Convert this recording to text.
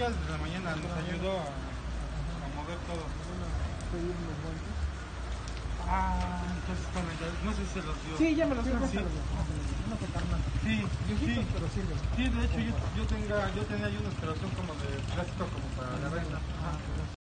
ya desde la mañana nos ayudó a mover todo. Entonces bueno, ya, no sé si se los dio. Sí, ya me los dio. Sí, No tocar nada. sí, Viejitos, sí. pero sirven. Sí, de hecho yo tenía ahí unos, pero son como de plástico como para la renta.